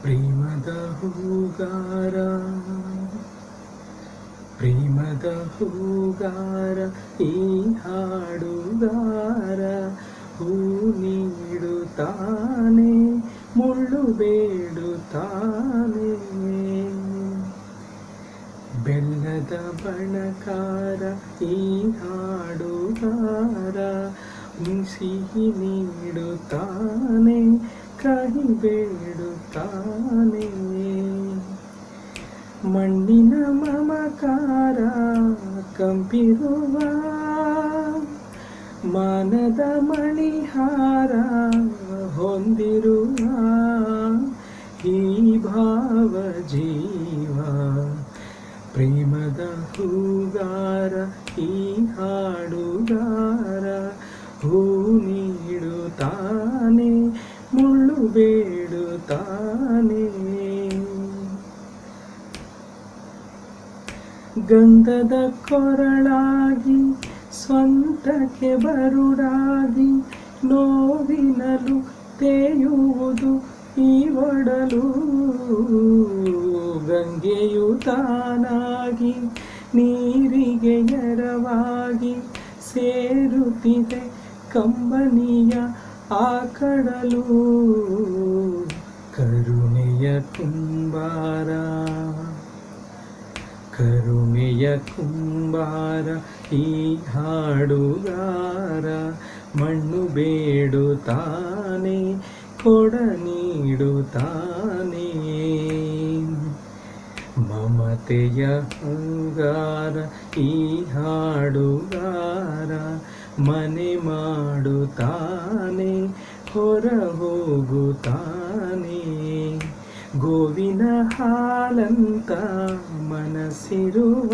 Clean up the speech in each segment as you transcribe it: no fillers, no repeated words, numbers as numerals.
ಪ್ರೇಮದ ಹೂಗಾರ ಪ್ರೇಮದ ಹೂಗಾರ ಈ ಹಾಡುಗಾರ ಹೂ ನೀಡುತ್ತಾನೆ ಮುಳ್ಳು ಬೇಡುತ್ತಾನೆ ಬೆಲ್ಲದ ಬಣಕಾರ ಈ ಹಾಡುಗಾರ ಸಿಹಿ ನೀಡುತ್ತಾನೆ ಕಹಿ ಬೇಡುತ್ತಾನೆ ಮಣ್ಣಿನ ಮಮಕಾರ ಕಂಪಿರುವ ಮಾನದ ಮಣಿಹಾರ ಹೊಂದಿರುವ ಈ ಭಾವ ಜೀವ ಪ್ರೇಮದ ಹೂಗಾರ ಈ ಹಾಡುಗಾರ ಹೂ ನೀಡುತ್ತಾನೆ ಮುಳ್ಳು ಬೇಡುತ್ತಾನೆ ಗಂಧದ ಕೊರಳಾಗಿ ಸ್ವಂತಕ್ಕೆ ಬರುಡಾಗಿ ನೋವಿನಲು ತೇಯುವುದು ಈ ಒಡಲು ಗಂಗೆಯು ತಾನಾಗಿ ನೀರಿಗೆ ಎರವಾಗಿ ಸೇರುತ್ತಿದೆ ಕಂಬನಿಯ ಆ ಕಡಲು ಕರುಣೆಯ ಕುಂಬಾರ ಕರುಣೆಯ ಕುಂಬಾರ ಈ ಹಾಡುಗಾರ ಮಣ್ಣು ಬೇಡುತ್ತಾನೆ ಕೊಡ ನೀಡುತ್ತಾನೆ ಮಮತೆಯ ಹೂಗಾರ ಈ ಹಾಡುಗಾರ ಮನೆ ಮಾಡುತ್ತಾನೆ ಹೊರ ಹೋಗುತ್ತಾನೆ ಗೋವಿನ ಹಾಲಂತ ಮನಸ್ಸಿರುವ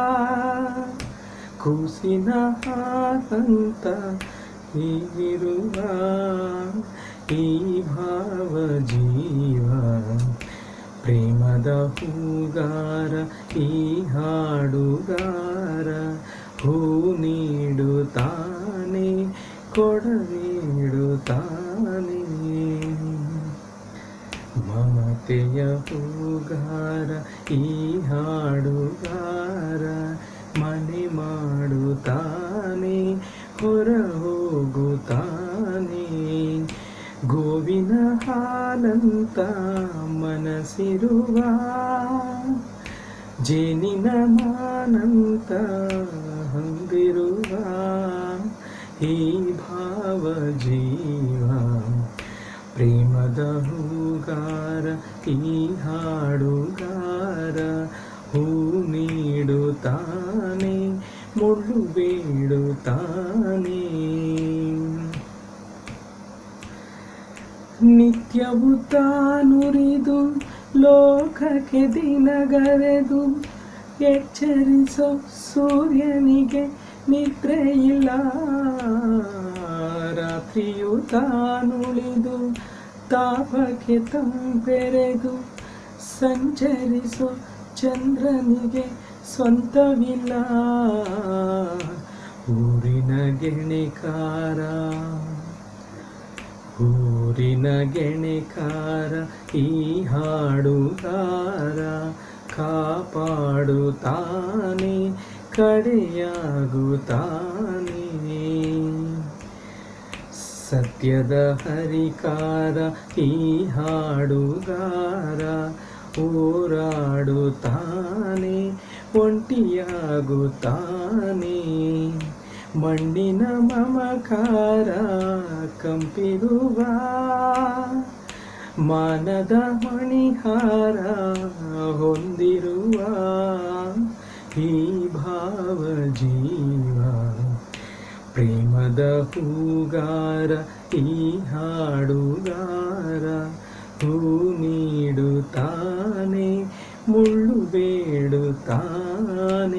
ಕೂಸಿನ ಹಾಲಂತ ಹೀಗಿರುವ ಈ ಭಾವ ಜೀವ ಪ್ರೇಮದ ಹೂಗಾರ ಈ ಹಾಡುಗಾರ ಹೂ ನೀಡುತ್ತಾನೆ ಕೊಡ ನೀಡುತ್ತಾನೆ ಮಮತೆಯ ಹೂಗಾರ ಈ ಹಾಡುಗಾರ ಮನೆ ಮಾಡುತ್ತಾನೆ ಹೊರ ಹೋಗುತ್ತಾನೆ ಗೋವಿನ ಹಾಲಂತ ಮನಸ್ಸಿರುವ ಜೇನಿನ ಮಾನಂತ ಹೊಂದಿರುವ ಈ ಭಾವ ಜೀವ ಪ್ರೇಮದ ಹೂಗಾರ ಈ ಹಾಡುಗಾರ ಹೂ ನೀಡುತ್ತಾನೆ ಮುಳ್ಳು ಬೇಡುತ್ತಾನೆ ನಿತ್ಯವು ತಾನುರಿದು ಲೋಕಕ್ಕೆ ದಿನಗರೆದು ಎಚ್ಚರಿಸೋ ಸೂರ್ಯನಿಗೆ ನಿದ್ರೆಯಿಲ್ಲ ರಾತ್ರಿಯು ತಾನುಳಿದು ತಾಪಕ್ಕೆ ತಂಪೆರೆದು ಸಂಚರಿಸೋ ಚಂದ್ರನಿಗೆ ಸ್ವಂತವಿಲ್ಲ ಊರಿನ ಗೆಣೆಕಾರ ಊರಿನ ಗೆಣೆಕಾರ ಈ ಹಾಡುಗಾರ ಕಾಪಾಡುತ್ತಾನೆ ಕಡೆಯಾಗುತ್ತಾನೆ ಸತ್ಯದ ಹರಿಕಾರ ಈ ಹಾಡುಗಾರ ಹೋರಾಡುತ್ತಾನೆ ಒಂಟಿಯಾಗುತ್ತಾನೆ ಮಣ್ಣಿನ ಮಮಕಾರ ಕಂಪಿರುವ ಮಾನದ ಮಣಿಹಾರ ಹೊಂದಿರುವ ಈ ಭಾವ ಜೀವ ಪ್ರೇಮದ ಹೂಗಾರ ಈ ಹಾಡುಗಾರ ಹೂ ನೀಡುತ್ತಾನೆ ಮುಳ್ಳು ಬೇಡುತ್ತಾನೆ